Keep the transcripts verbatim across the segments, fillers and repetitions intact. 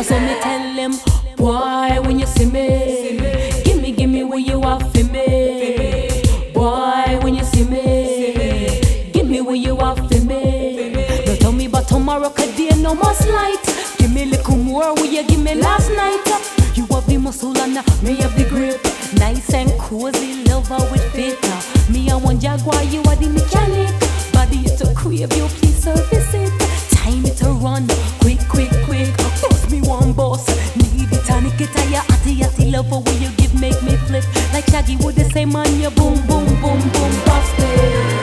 So me tell them, boy, when you see me, give me, give me where you are for me. Boy, when you see me, give me where you are for me. Don't tell me about tomorrow, cause there no more slight. Give me a little more where you give me last night. You have the muscle and me have the grip. Nice and cozy, lover with fit. Me I want Jaguar, you are the mechanic. Body is to crave you, please service it. Time it to run, quick, quick, quick. Boss me one boss, need it tonic it. I atty atty lover where you give make me flip. Like Shaggy would the same man, you boom, boom, boom, boom, bust it.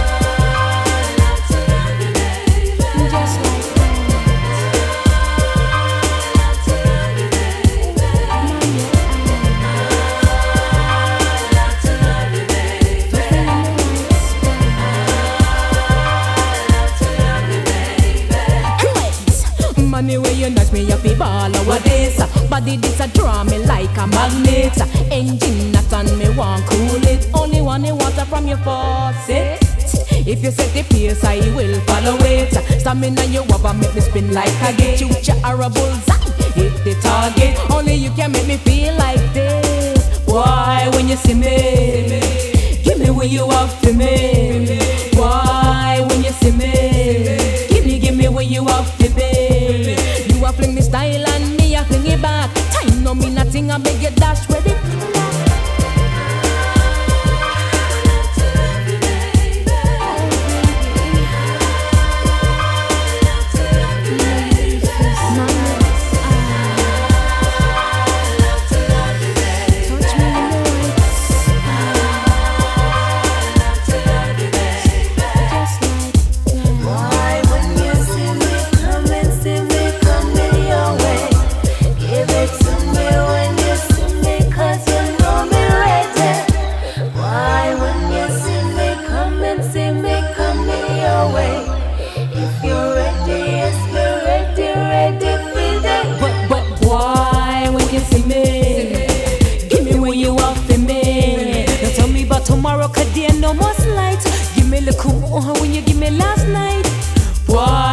Just like money where you nudge me up, ball over this. Body this a draw me like a magnet. Engine not on me, want cool it. Only one the water from your faucet. If you set the pace, I will follow it. Stamina you have a make me spin like a gate. Shoot your arrow bullseye, hit the target. Only you can make me feel like this. Why when you see me, give me what you have for me. Why when you see me, give me, give me what you have for me. You a fling me style and me a fling it back. Time no mean nothing, I beg you dash with it. Tomorrow, cause there no more slight. Give me a little more when you give me last night. Why?